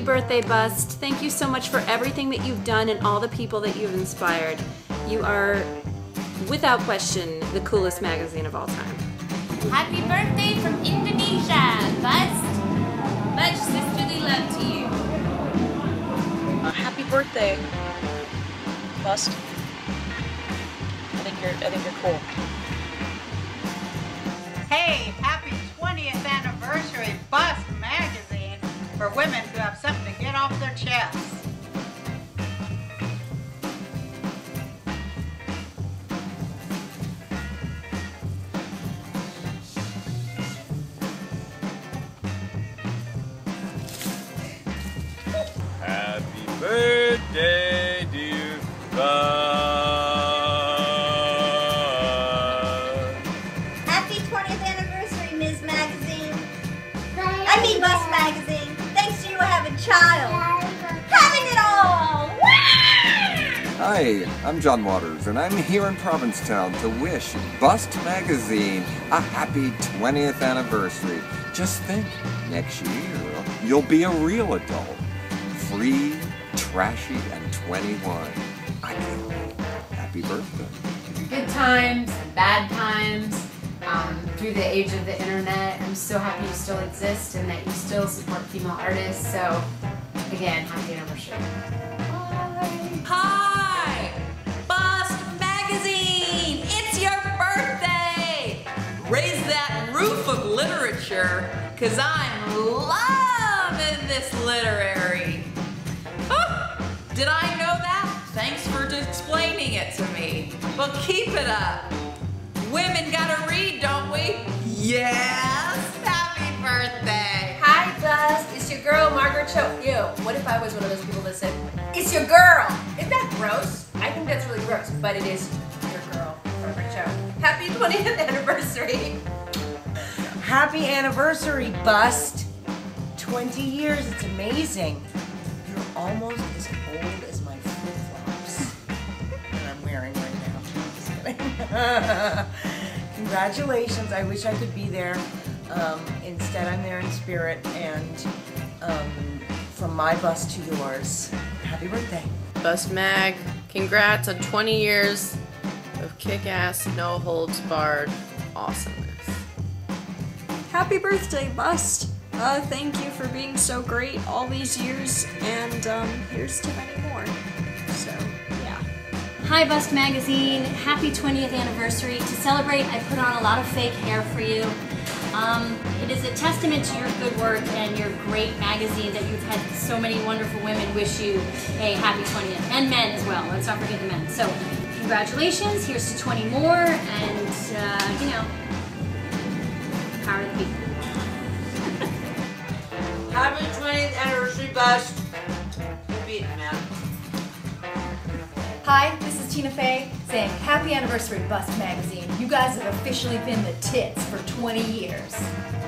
birthday, Bust. Thank you so much for everything that you've done and all the people that you've inspired. You are, without question, the coolest magazine of all time. Happy birthday from Indonesia, Bust. Much sisterly love to you. Happy birthday, Bust. I think you're cool. Hey, happy 20th anniversary, Bust magazine, for women who have something to get off their chests. Happy birthday, dear Bust. Happy 20th anniversary, Ms. Magazine. Bust Magazine. Thanks to you having a child. Having it all! Hi, I'm John Waters, and I'm here in Provincetown to wish Bust Magazine a happy 20th anniversary. Just think, next year, you'll be a real adult. Free, trashy, and 21. I can't wait. Happy birthday. Good times and bad times. Through the age of the internet, I'm so happy you still exist and that you still support female artists. So, again, happy anniversary. Hi! Bust Magazine! It's your birthday! Raise that roof of literature, cause I'm loving this literary. Oh, did I know that? Thanks for explaining it to me. But keep it up. Women gotta read, don't we? Yes! Happy birthday! Hi, Bust. It's your girl, Margaret Cho. Ew, what if I was one of those people that said, it's your girl? Isn't that gross? I think that's really gross, but it is your girl, Margaret Cho. Happy 20th anniversary. Happy anniversary, Bust. 20 years, it's amazing. You're almost as old as my flip-flops that I'm wearing right now. Just kidding. Congratulations, I wish I could be there. Instead, I'm there in spirit, and from my Bust to yours, happy birthday. Bust Mag, congrats on 20 years of kick-ass, no-holds-barred awesomeness. Happy birthday, Bust. Thank you for being so great all these years, and here's to many more. So, yeah. Hi, Bust Magazine. Happy 20th anniversary. To celebrate, I put on a lot of fake hair for you. It is a testament to your good work and your great magazine that you've had so many wonderful women wish you a happy 20th, and men as well. Let's not forget the men. So, congratulations. Here's to 20 more, and, you know, power to the people. Happy 20th anniversary, Bust. You're beating, man. Hi, this is Tina Fey saying happy anniversary, Bust Magazine. You guys have officially been the tits for 20 years.